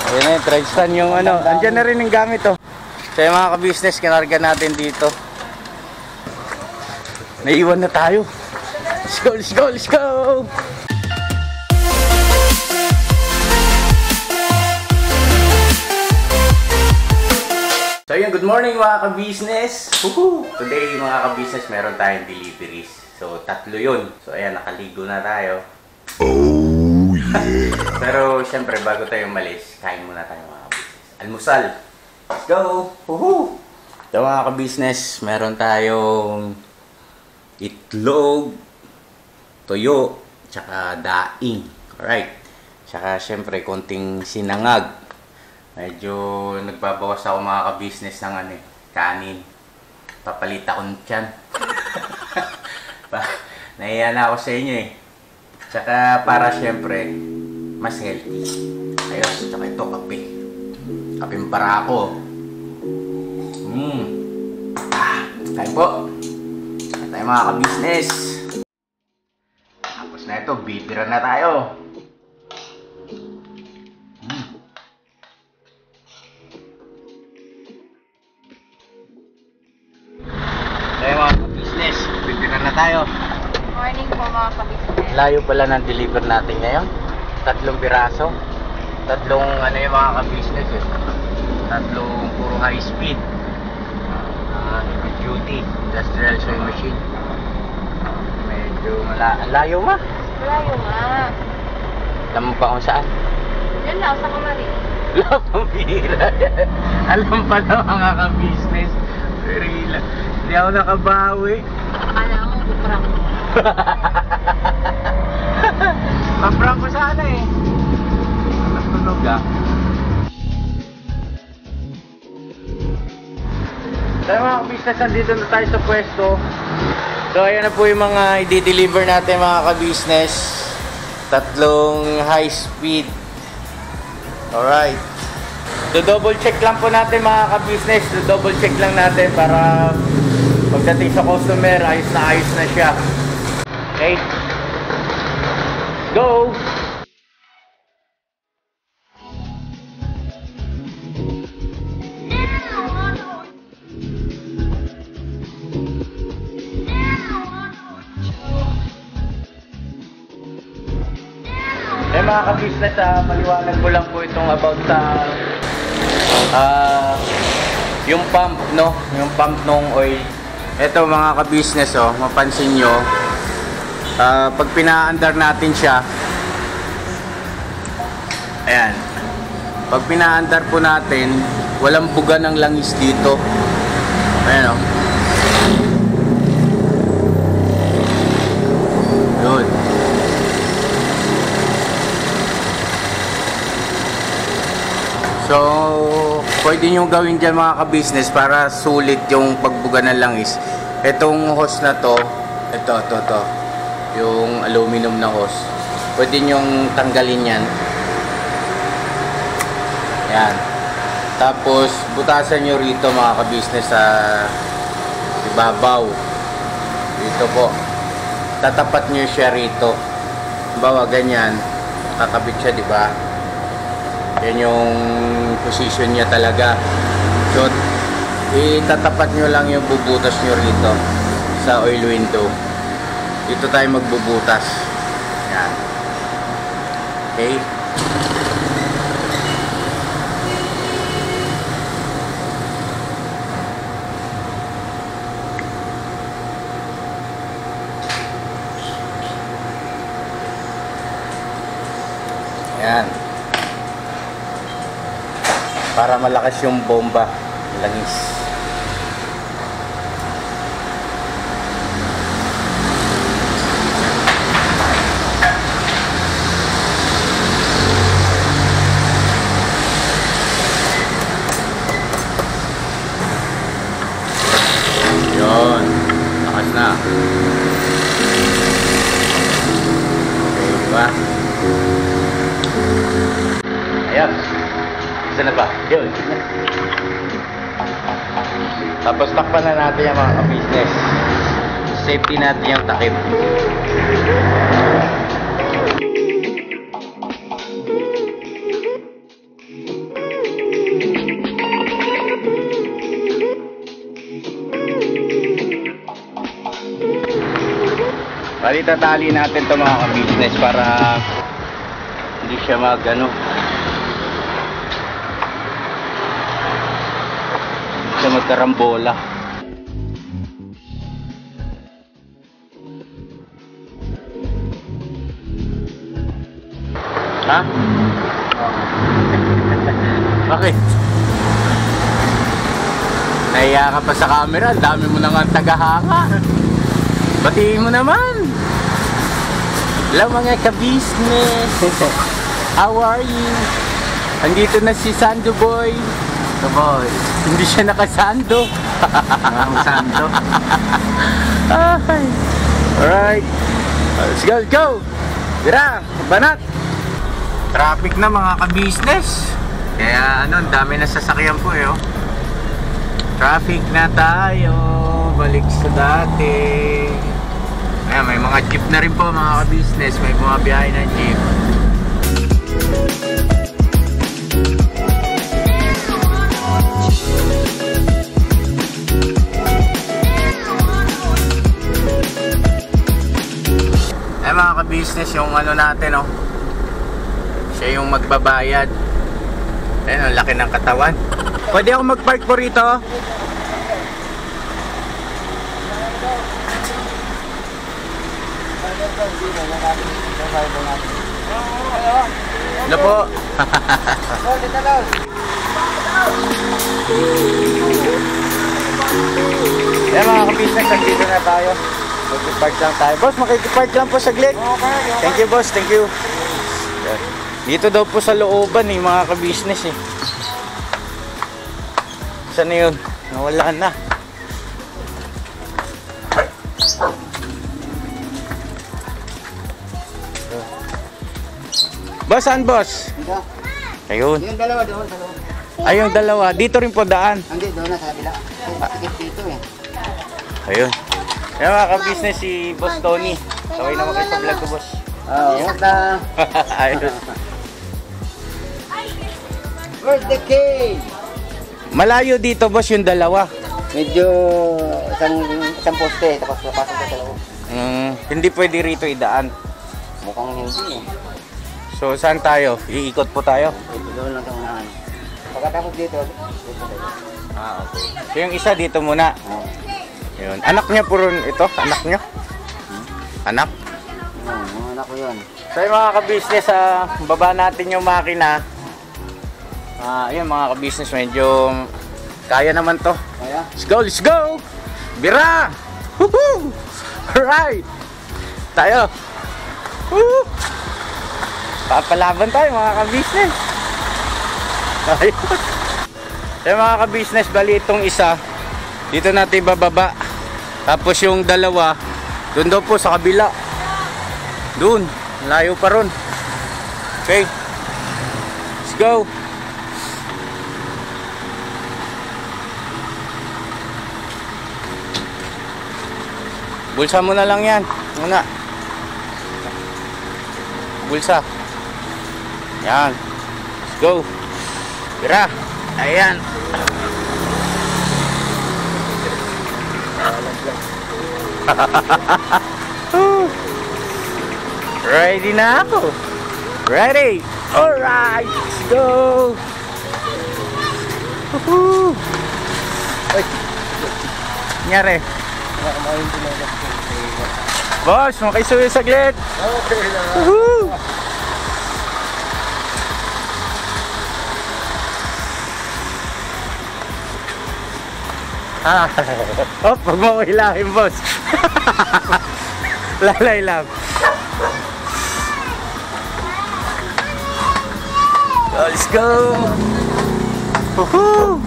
Ayan na yung Tristan yung ano. Andyan na rin yung gamit oh. So yung mga ka-business, kinarga natin dito. Naiwan na tayo. Let's go, let's go, let's go! So yun, good morning mga ka-business. Today mga ka-business, meron tayong deliveries. So tatlo yun. So ayan, nakaligo na tayo. Oh yeah! Pero syempre, bago tayo umalis, kain muna tayo mga ka-business. Almusal! Let's go! So mga ka-business, meron tayong itlog, toyo, tsaka daing. Alright. Tsaka syempre, konting sinangag. Medyo nagbabawas ako mga ka-business ng ano, kanin. Papalit akong tiyan. Nahiya na ako sa inyo eh. Tsaka para syempre, mas healthy. Ayos, tsaka ito kape. Kapeng para ako. Kain po. Kain tayo mga ka-business. Tapos na ito, bibira na tayo. Tayo mga ka-business, bibira na tayo. Morning po mga ka-business. Layo pala ng deliver natin ngayon. 3 piraso. 3 ano yung mga ka-business eh. 3 puro high speed. Heavy duty industrial sewing machine. Medyo layo ma. Layo nga. Alam mo pa kung saan? Yan lang, sa kamari. Pambira. Alam pa na mga ka-business. Pero hindi ako nakabawi. Akala ko kuprang. Paprang ko sana eh. Natunog ah. So mga ka-business, nandito na tayo sa pwesto. So ayan na po yung mga i-deliver natin mga ka-business. 3 high speed. Alright. So double check lang po natin mga ka-business. So double check lang natin para pagdating sa customer, ayos na siya. Okay. Go! Mga ka-business, maliwanag ko lang po itong about sa yung pump, no? Yung pump ng oil. Ito mga ka-business, oh, mapansin nyo, pag pinaandar natin siya, ayan, pag pinaandar po natin, walang buga ng langis dito. Ayan, oh. Yun. So, pwede nyo gawin dyan mga ka-business para sulit yung pagbuga ng langis. Itong hose na to, ito, yung aluminum na hose. Pwede nyo tanggalin yan. Yan. Tapos, butasan nyo rito mga ka-business sa ibabaw. Dito po. Tatapat nyo siya rito. Bawa ganyan. Kakabit siya, di ba? Yan yung position niya talaga. So, itatapat nyo lang yung bubutas nyo rito sa oil window. Dito tayo magbubutas. Yan. Okay. Yan. Para malakas yung bomba, langis. Yun, lakas na. Okay, diba? Ayan. Isa na ba? Yun. Tapos takpan na natin yung mga ka-business. Safety natin yung takip. Bali, tatali natin ito mga ka-business para hindi siya mag-ano. Hindi siya magkarambola. Ha? Bakit? Nahiya ka pa sa camera, dami mo na nga tagahanga. Batiin mo naman. Hello mga ka-business. How are you? Andito na si Sando Boy. So boy, Hindi siya nakasando. Sando. Ay. Alright. Let's go, let's go. Tira, banat. Traffic na mga ka-business. Kaya ano, ang dami na sasakyan po eh. Oh. Traffic na tayo. Balik sa dati. Ayan, may mga jeep na rin po mga ka-business. May bumabiyahe ng jeep. Ayan mga ka-business, yung ano natin oh. Siya yung magbabayad. Ayan, ang laki ng katawan. Pwede ako mag-park po rito? Ano po? Ayan mga ka-business, nandito na tayo. Mag-park lang tayo. Boss, makikipark lang po saglit. Thank you boss, thank you. Dito daw po sa looban eh, mga ka-business eh. Saan na yun? Nawala na. Boss, saan boss? Dito. Ayun. Yung dalawa doon, dalawa. Ay, yung dalawa. Dito rin po daan. Hindi, doon na sa kabila. Sikit dito eh. Ayun. Ayan mga ka-business, si Boss Tony. Kaway naman kayo sa vlog ko, boss. Ingat na. Ayun. Where's the key? Malayo dito, boss, yung dalawa. Medyo isang poste, tapos napasok ka sa loob. Hindi pwede rito idaan. Mukhang hindi eh. So, saan tayo? Iikot po tayo? Ito doon lang sa unahan. Pagkatapos dito tayo. Ah, okay. So, yung isa dito muna. Oh. Yun. Anak niya po rin ito? Anak niyo? Anak? Mga anak ko yun. So, yung mga ka-business, baba natin yung makina. Ayun mga ka-business, medyo kaya naman to. Kaya? Let's go, let's go! Bira! Woohoo! Alright! Tayo! Woo! Papalaban tayo mga ka-business. Ayun. Yung mga ka-business, bali itong isa, dito natin bababa. Tapos yung dalawa, doon daw po sa kabila. Doon, layo pa ron. Okay. Let's go. Bulsa mo na lang yan. Muna. Bulsa. Yan. Let's go. Tira. Ayan. Ready na ako. Ready. Alright. Let's go. Woohoo. Ay. Nangyari. Boss, makisuyo saglit. Okay lang. Woohoo. Oh, pag mo hilahin, boss. Lalay lang. Let's go. Woohoo.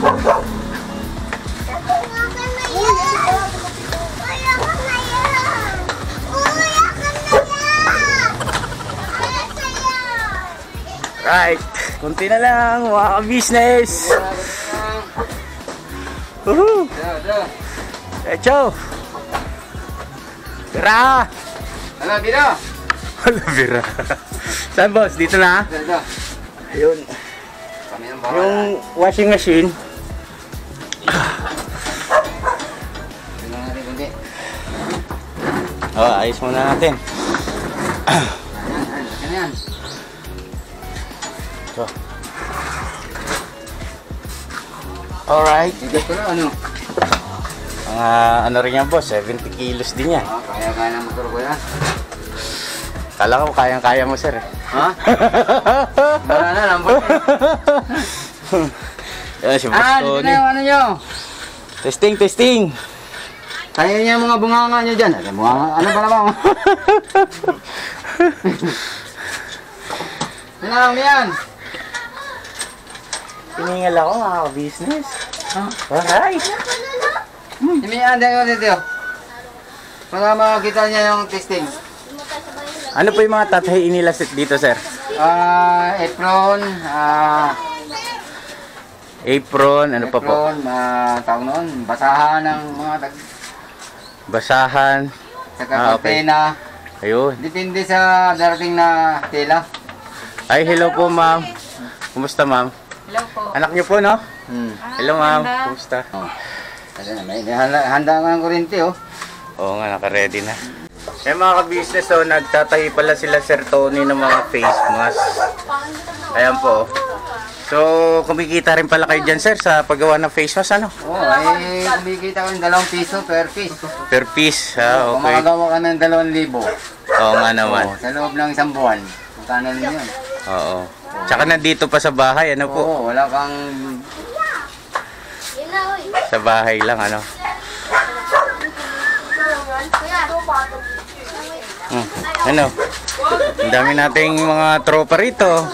Right. Kunti na lang, mga ka-business. Woohoo. Echo. Bira. Ano, dito? Wala, bira. Saan, boss? Dito na? Dito. Ayun. Kami ang bahala. Yung washing machine. Tingnan natin kundi. Oh, ayos muna natin. Yan. So. Alright. Bigat ko na, ano? Mga ano rin yan boss, 70 kilos din yan. Kaya ng motor ko yan. Kala ko kayang-kaya mo sir eh. Ha? Wala na, lambot. Yan si Boss Dito Tony. na yung ano nyo. Testing. Kaya niya mga bunganga nyo dyan. Bunganga, ano ba naman? Ano lang yan? Piningal ako mga ka-business. Alright. Himihan din ko dito. Para makakita niya yung testing. Ano po yung mga tatay inilasit dito sir? Apron, Apron, ano pa po? apron, tawag noon, basahan ng mga Basahan. saka Okay. kortina. Ayun. Depende sa darating na tela. Ay, hello po ma'am. Kumusta ma'am? Hello po. Anak niyo po no? Hmm. Hello ma'am. ganda. Kumusta? Oh. Kasi na, may handa ka ng kuryente, oh. Oo nga, naka-ready na. Eh mga ka-business, so nagtatahi pala sila Sir Tony ng mga face mask. Ayan po. So, kumikita rin pala kayo dyan sir sa paggawa ng face mask, ano? Oo, ay kumikita ko ng 2 piso per piece. Per piece, ha? Kung Okay. makagawa ka ng 2,000. Oo nga naman. Sa loob ng 1 buwan. Magkano na yun? Oo. Tsaka nandito pa sa bahay, ano po? Oo, wala kang... Sa bahay lang, ano? Ano? Ang dami nating mga tropa rito.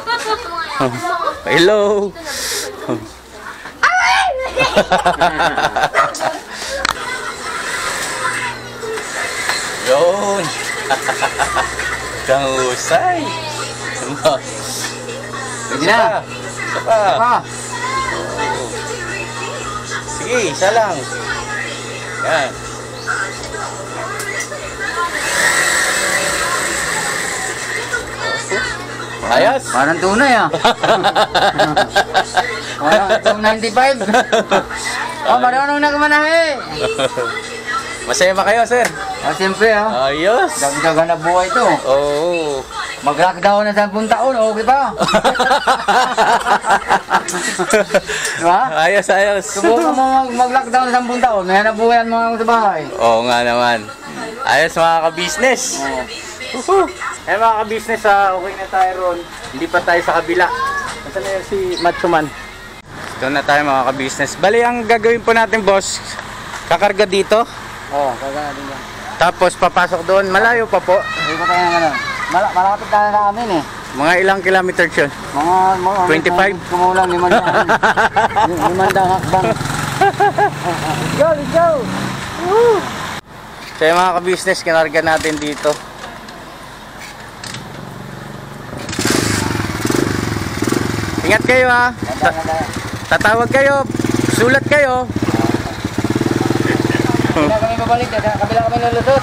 Hello! Yun! Kahusay! Pwede na! Isa pa! Pa! Sige, isa lang. Yan. Ayos. Parang tunay, ah. Parang 295. Oh, marunong na kumanahe. Masaya ba kayo, sir? Oh, siyempre, ah. Ayos. Dagdagan na buhay to. Oo. Mag-lockdown na 10 taon, okay pa? Diba? Ayos, ayos. Subukan mo mag-lockdown na 10 taon, may hanap buhay ang mga sa bahay. Oo nga naman. Ayos mga ka-business. Oh. Eh mga ka-business, okay na tayo ron. Hindi pa tayo sa kabila. Nasaan na yun si Macho Man? Doon na tayo mga ka-business. Bali, ang gagawin po natin boss, kakarga dito. Oh, kagana din yan. Tapos papasok doon. Malayo pa po. Hindi ko tayo ng ano. Malapit na sa amin eh. Mga ilang kilometer yun? Mga 25? Kumulang 500 hakbang. Let's go! Woo! So yung mga ka-business, kinarga natin dito. Ingat kayo ha. Tatawag kayo. Sulat kayo. Kabila kami babalik, kabila kami lulusot.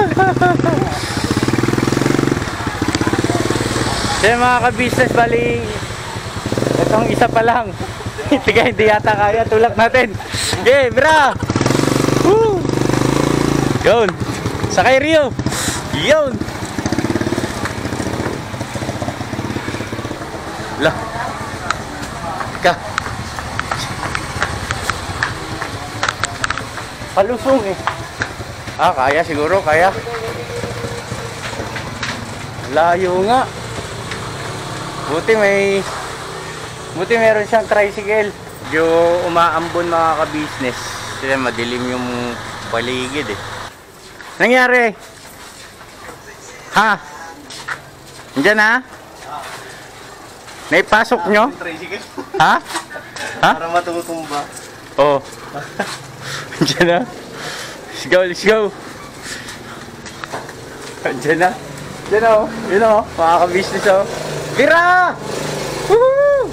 So yung mga ka-business, bali itong isa pa lang. Tiga hindi yata kaya. Tulak natin. Okay, bra! Woo! Yun. Sakay Rio. Yun. Lah. Ka. Palusong eh. Kaya siguro, kaya. Layo nga. Buti meron siyang tricycle. Medyo umaambon mga ka-business. Kasi madilim yung paligid eh. Nangyari? Ha? Nandiyan ha? Naipasok nyo? Ha? Ha? Para matutumba. Oo. Nandiyan na. Let's go, let's go. Nandiyan na. Nandiyan na oh. Yun oh. Mga ka-business oh. Bira! Woohoo!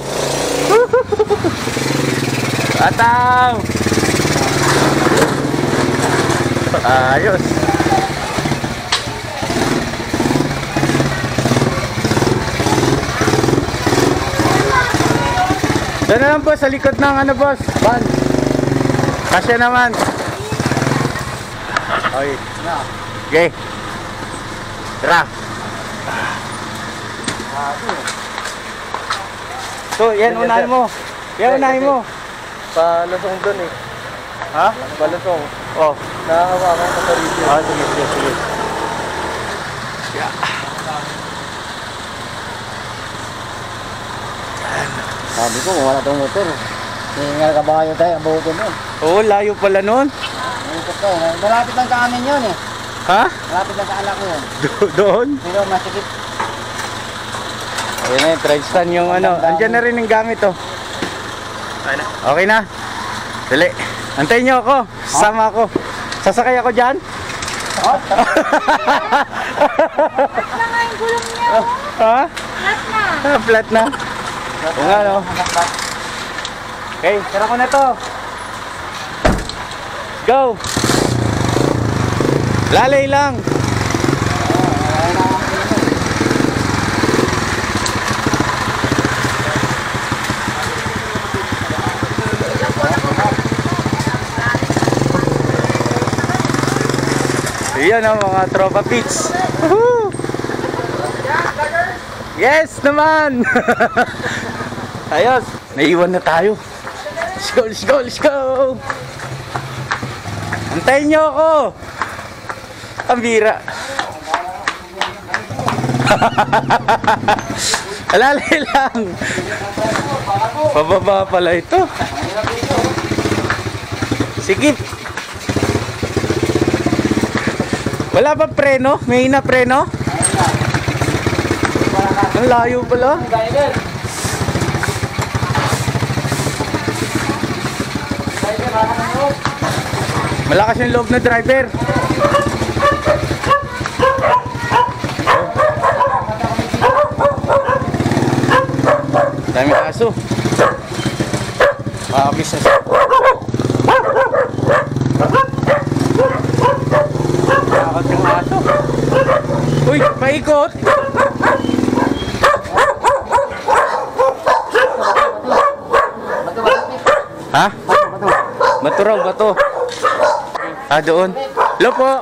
Ataw! Ayos. Doon na lang po sa likod ng ano boss, van. Kasya naman. Okay. Okay. Tara. So, yan unahin mo. Yan unahin mo. Palusong doon eh. Ha? Palusong. Oh. Nakahawakan ko sa review. Ah, sige, sige, sige. Yeah. Sabi ko, kung wala itong motor. Hingal ka ba kayo tayo, abutin mo. Oo, layo pala nun. Ikot ko. Malapit lang sa amin yun eh. Ha? Malapit lang sa anak ko yun. Doon? Pero masikip. Ayun na yung tri-stand yung ano. Andyan na rin yung gamit oh. Okay na. Dali. Antayin nyo ako. Sasama ako. Sasakay ako dyan. Oh, Wala nga yung gulong niya. Ha? Flat na. Flat na. Oo nga no. Okay, tara ko na to. Go. Lalay lang. Yan ang mga tropa pits. Woohoo! Yes naman. Ayos, naiwan na tayo. Let's go, let's go, let's go. Antayin nyo ako. Ang bira. Alalay lang. Pababa pala ito. Sige. Wala ba preno? May ina preno? Ang layo pala. Malakas yung loob na driver. Dami aso. Makakabis na siya. Nakakot yung aso. Uy, paikot. Ha? Bato raw, bato. Ah, doon. Hello po.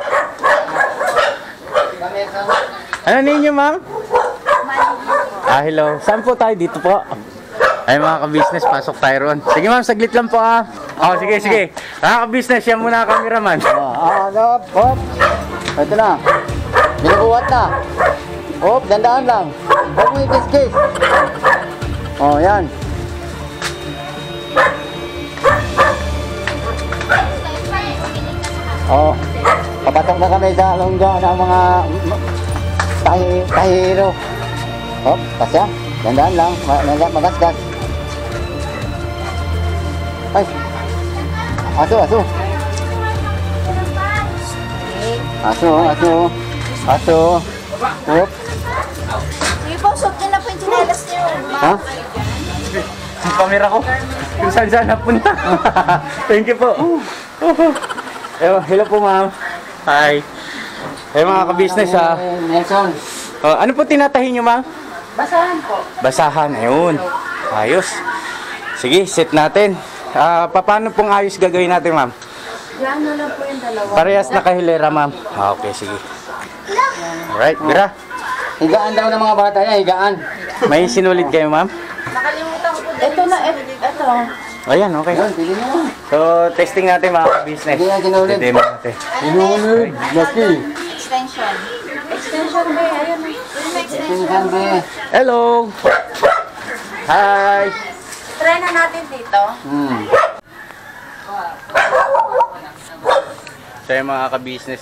Ano ninyo, ma'am? Ah, hello. Saan po tayo? Dito po. Ay, mga ka-business, pasok tayo ron. Sige, ma'am, saglit lang po ah. Oh, sige, sige. Mga ka-business, yan muna ang cameraman. Hop, hop. Ito na. Binubuhat na. Hop, dandaan lang. Hop mo ikis-kis. Oh, yan. Oh, papatok na kami sa longga ng mga tahiro. Hop, pasya. Dandaan lang. Magasgas. Ay. Aso, aso. Aso, aso. Aso. Hop. Sige po, suot niyo na po yung chinelas niyo. Ha? Ang camera ko. Kung saan saan napunta. Thank you po. Hello po, ma'am. Hi. Hey, mga ka-business ha. Nelson. Ano po tinatahin nyo, ma'am? Basahan po. Basahan. Ayun. Ayos. Sige, set natin. Paano pong ayos gagawin natin, ma'am? Yan na lang po yung dalawa. Parehas na kahilera, ma'am. Okay, sige. Alright, Bira. Higaan daw ng mga bata niya, higaan. May sinulid kayo, ma'am? Nakalimutan ko po. Ito na, ito. Ayan, okay. Ayun, pili mo. So, testing natin mga ka-business. Hindi yan sinulid. Demo natin. Sinulid. Lucky. Extension. Extension ba? Ayun. Ayun na extension. Sabi. Hello. Hi. Try na natin dito. So, yung mga ka-business,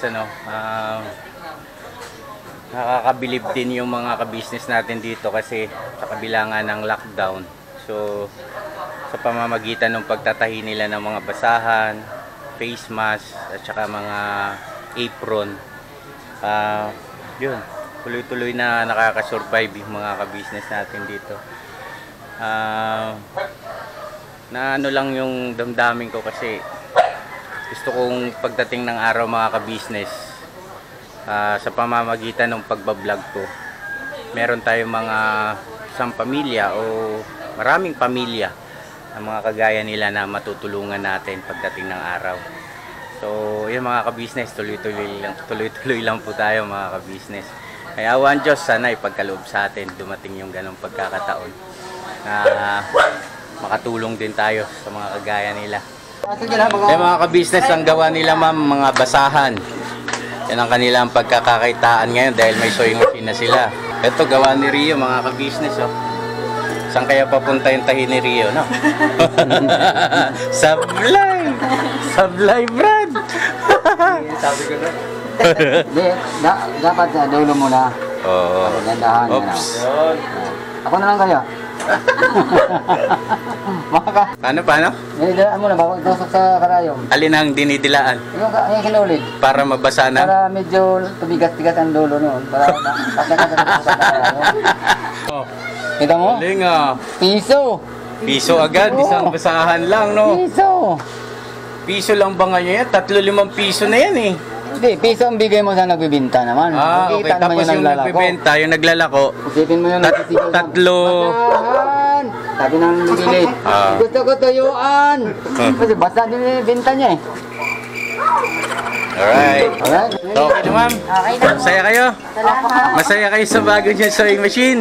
nakakabilib din yung mga ka-business natin dito kasi sa kabila nga ng lockdown. So, sa pamamagitan ng pagtatahi nila ng mga basahan, face mask, at saka mga apron, yun, tuloy-tuloy na nakakasurvive yung mga ka-business natin dito. Na ano lang yung damdamin ko kasi gusto kong pagdating ng araw mga ka-business, sa pamamagitan ng pagbablog ko, meron tayong mga isang pamilya o maraming pamilya na mga kagaya nila na matutulungan natin pagdating ng araw. So, yun mga ka-business, tuloy-tuloy lang po tayo mga ka-business. Kaya awan Diyos, sana ipagkaloob sa atin, dumating yung ganong pagkakataon na makatulong din tayo sa mga kagaya nila. Kaya mga ka-business, ang gawa nila ma'am, mga basahan. Yan ang kanilang pagkakakitaan ngayon dahil may sewing machine na sila. Ito gawa ni Rio mga ka-business, oh. Saan kaya papunta yung tahi ni Rio, no? Sablay! Sablay, Brad! Sabi ko na. Dapat sa dulo muna. Oo. Gandahan. Oops. Ako na lang kaya. Maka. Paano? Dinidilaan mo na bago itusok sa karayom. Alin ang dinidilaan? Yung kinulid. Para mabasa na? Para medyo tumigas-tigas ang dulo noon. Para kasya-kasya sa karayom. Oh. Kita mo? Galing ah. Piso. Piso agad, isang basahan lang, no? Piso. Piso lang ba ngayon yan? 3-5 piso na yan eh. Hindi, piso ang bigay mo sa nagbibinta naman. Ah, okay. Nakikita naman Tapos yung naglalako. nagbebenta, yung naglalako, Isipin mo yung nagsisigaw. tatlo. Basahan! Sabi ng bibili. Ah. Gusto ko tuyuan. Kasi basta din yung binta niya eh. Alright. Alright? So, okay na ma'am. Okay na. Masaya kayo? Salamat. Masaya kayo sa bago niya sewing machine.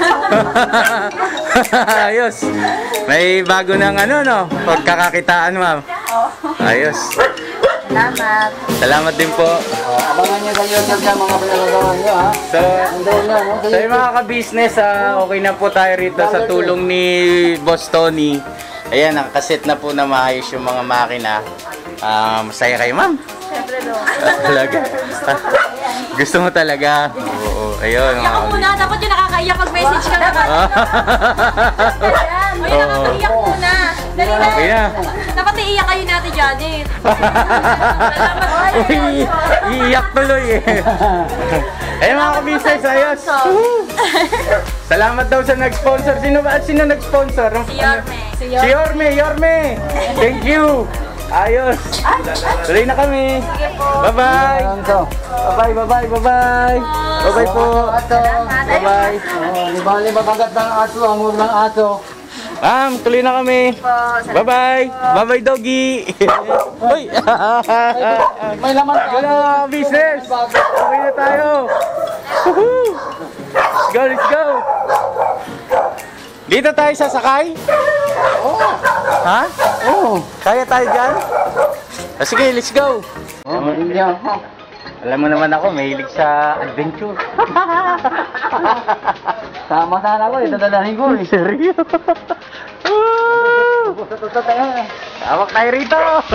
Ayos. May bago ng ano, no? Pagkakakitaan, ma'am. Ayos. Salamat. Salamat din po. Abangan niyo sa YouTube niya mga pinagagawa niyo ha. So, Andoon na, no? so yung mga ka-business, okay na po tayo rito sa tulong ni Boss Tony. Ayan, nakakaset na po na maayos yung mga makina. Masaya kayo, ma'am? Siyempre doon. Talaga? Gusto mo talaga? Oo, ayun. Iyak ko muna. Dapat yung nakakaiyak pag-message ka na. Ayan. Uy, nakakaiyak muna. Dali na. Okay na. Dapat iiyak kayo natin, Janet. Uy, iiyak tuloy eh. Ayun mga ka-business, ayos. Salamat daw sa nag-sponsor. Sino nag-sponsor? Si Yorme. Si Yorme. Thank you. Ayos. Tuloy na kami. Bye-bye. Bye-bye po. Bye-bye. Liba kagat ng aso, amor ng aso. Ma'am, tuloy na kami. Bye-bye. Bye-bye, doggy. Uy. May laman ka. Hello, business. Okay na tayo. Woohoo. Let's go. Dito tayo sasakay? Ha? Oo. Kaya tayo dyan? Sige, let's go. Alam mo naman ako, mahilig sa adventure. Tama sana ako, ito dadalhin ko eh. Seryo? Tawag tayo rito.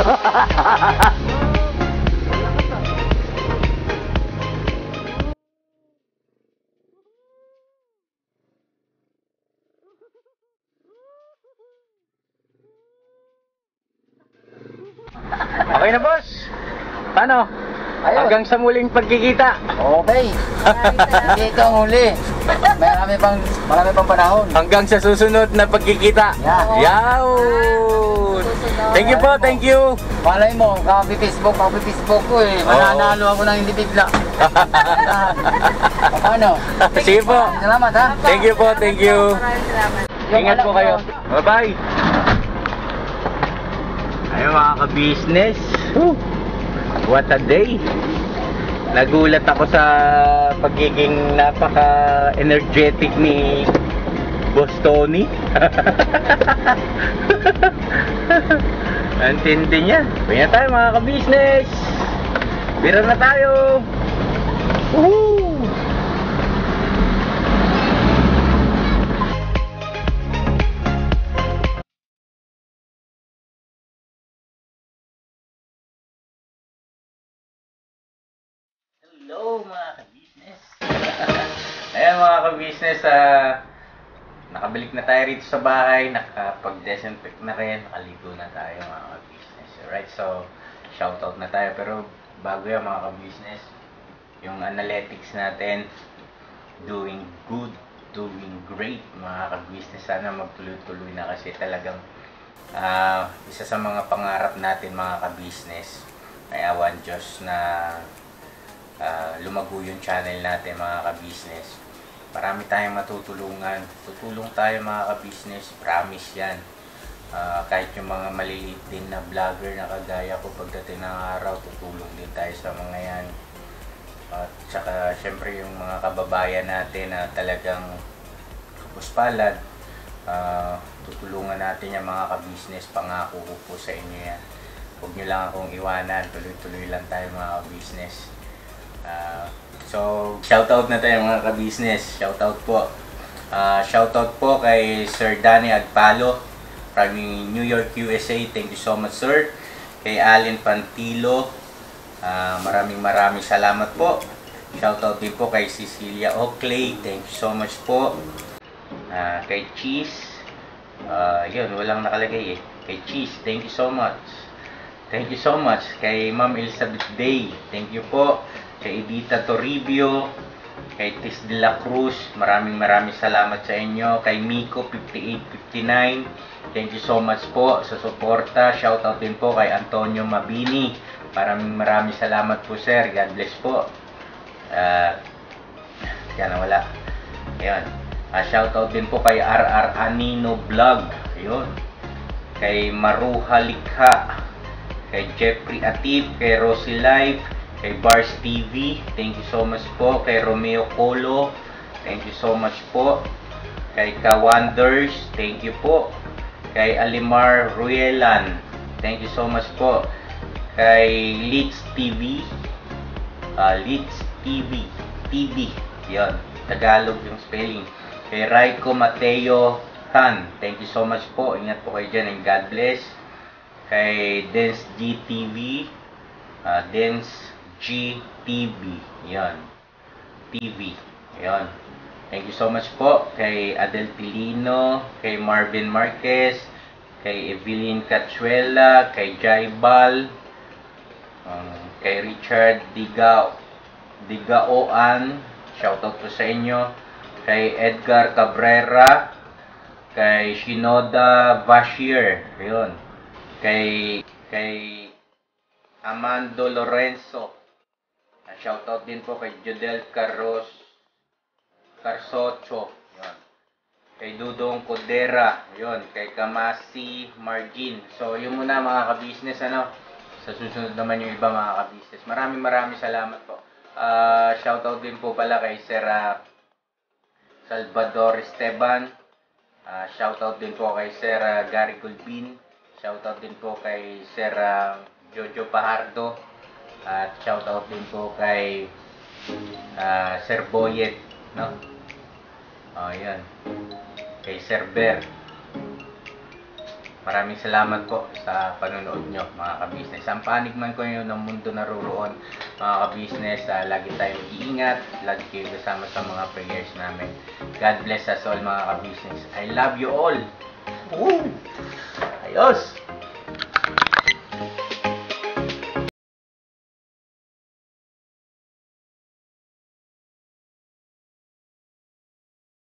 Okay na, boss. Paano? Ayun. Hanggang sa muling pagkikita. Okay. Dito ang huli. Marami pang panahon. Hanggang sa susunod na pagkikita. Yeah. Yaw! Thank you po, thank you. Malay mo, copy-Facebook ko eh. Mananalo ako ng hindi bigla. Paano? Sige po. Salamat ha. Thank you po, thank you. Maraming salamat. Ingat po kayo. Bye-bye. Ayun mga ka-business. What a day. Nagulat ako sa pagiging napaka-energetic ni Boss Tony. Antindi niya. Kaya tayo mga ka-business. Bira na tayo. Woohoo! Hello mga ka-business. Ayan mga ka-business, nakabalik na tayo rito sa bahay, nakapag-desinfect na rin, nakaligo na tayo mga ka-business. Alright, so shoutout na tayo, pero bago yan mga ka-business, yung analytics natin, doing good, doing great mga ka-business. Sana magtuloy-tuloy na kasi talagang isa sa mga pangarap natin mga ka-business ay awan Diyos na lumago yung channel natin mga ka-business. Marami tayong matutulungan. Tutulong tayo mga ka-business. Promise yan. Kahit yung mga maliliit din na vlogger na kagaya ko, pagdating ng araw, tutulong din tayo sa mga yan. At saka syempre yung mga kababayan natin na talagang kapuspalad, tutulungan natin yung mga ka-business. Pangako ko po sa inyo yan. Huwag nyo lang akong iwanan, tuloy-tuloy lang tayo mga ka-business. So shoutout na tayo mga ka-business. Shoutout po. Shoutout po kay Sir Danny Agpalo from New York, USA. Thank you so much, sir. Kay Allen Pantilo, maraming salamat po. Shoutout din po kay Cecilia Oakley. Thank you so much po. Kay Cheese, yun, walang nakalagay eh. Kay Cheese, thank you so much. Thank you so much. Kay Ma'am Elizabeth Day, thank you po. Kay Edita Toribio, kay Tis de la Cruz, maraming salamat sa inyo. Kay Miko 5859, thank you so much po sa suporta. Shoutout din po kay Antonio Mabini, maraming salamat po sir. God bless po. Kaya nawala. Ayun. Shoutout din po kay RR Anino Vlog. Ayun. Kay Maruha Likha, kay Jeffrey Atip, kay Rosie Life, kay Bars TV, thank you so much po. Kay Romeo Colo, thank you so much po. Kay Kawanders, thank you po. Kay Alimar Ruelan, thank you so much po. Kay Litz TV, yan, Tagalog yung spelling. Kay Raiko Mateo Tan, thank you so much po. Ingat po kayo dyan and God bless. Kay Dance GTV, Dance GTV, yan, TV, yan. Thank you so much po. Kay Adel Pilino, kay Marvin Marquez, kay Evelyn Cachuela, kay Jaibal, kay Richard Digaoan, shoutout po sa inyo. Kay Edgar Cabrera, kay Shinoda Bashir, yun. Kay Amando Lorenzo, shoutout din po kay Jodel Carsocho, yun. Kay Dudong Codera, yun. Kay Kamasi Margin. So yun muna mga ka-business, ano. Sa susunod naman yung iba mga ka-business. Maraming salamat po. Shoutout din po pala kay Sir Salvador Esteban. Shoutout din po kay Sir Gary Gulbin. Shoutout din po kay Sir Jojo Pajardo. At shoutout din po kay Sir Boyet, no? Yan. Kay Sir Ber. Maraming salamat po sa panonood nyo mga ka-business. Ang panig man ko yun ng mundo naroon mga ka-business. Lagi tayong iingat. Lagi kayo kasama sa mga prayers namin. God bless us all mga ka-business. I love you all. Woo! Ayos!